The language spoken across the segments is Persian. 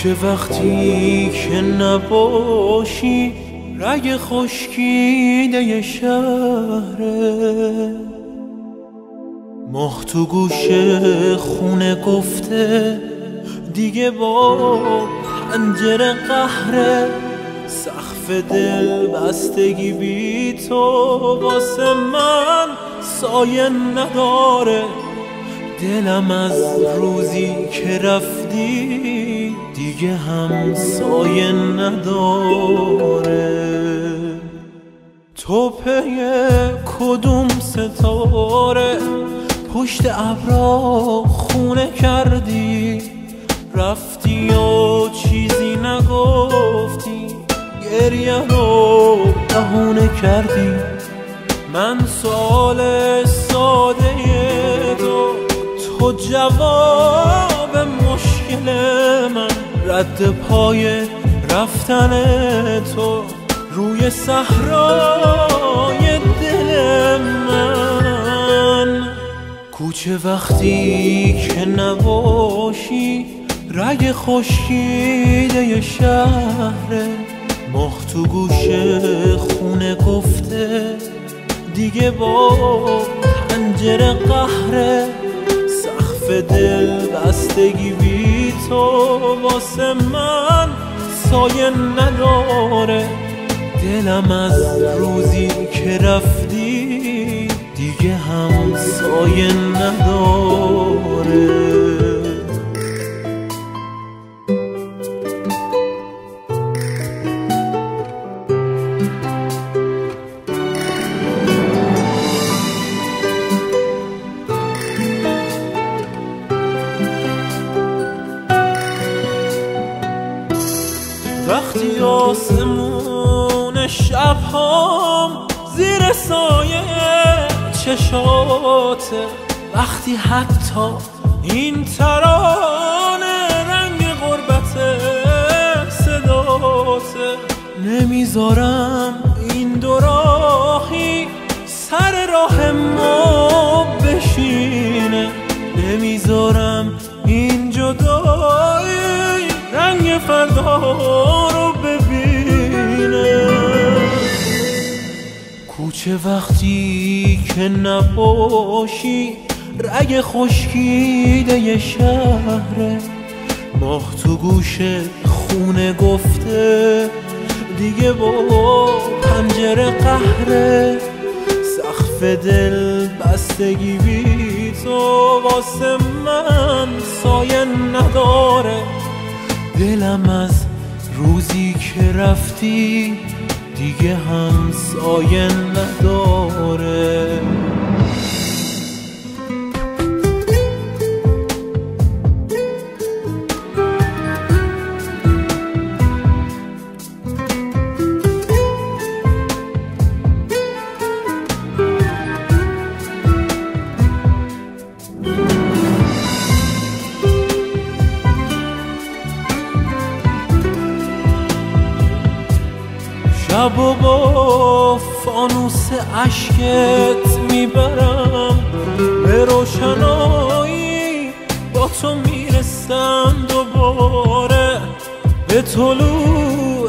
کوچه وقتی که نباشی رگ خشکیده شهره، ماه تو گوش خونه گفته دیگه با پنجره قهره، سقف دل بستگی بی تو واسه من سایه نداره، دلم از روزی که رفتی دیگه هم سایه نداره. تو پی کدوم ستاره پشت ابرا خونه کردی، رفتی و چیزی نگفتی، گریه رو بهونه کردی. من سوال ساده تو جواب مشکل من، رد پای رفتن تو روی صحرای دل من. کوچه وقتی که نباشی رگ خشکیده شهره، ماه تو گوش خونه گفته دیگه با پنجره قهره، سقف دل بستگی بی تو واسه من سایه نداره، دلم از روزی که رفتی دیگه هم سایه نداره. وقتی آسمون شبهام زیر سایه چشاته، وقتی حتی این ترانه رنگ غربت صداته، نمیذارم این دو راهی سر راه ما بشینه، نمیذارم این جدایی رنگ فردا رو ببینه. کوچه وقتی که نباشی رگ خشکیده شهره، ماه تو گوش خونه گفته دیگه با پنجره قهره، سقف دل بستگی بی تو واسه من سایه نداره، دلم از روزی که رفتی دیگه هم سایه نداره. شب و با فانوس عشقت میبرم به روشنایی، با تو میرسم دوباره به طلوع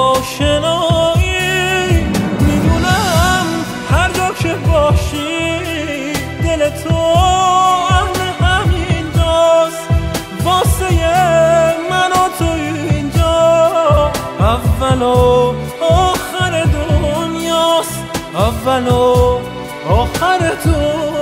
آشنایی. میدونم هر جا که باشی دل تو اهل همین جاست، واسه من و تو اینجا اول و آخر دنیاست، اول و آخر دنیاست.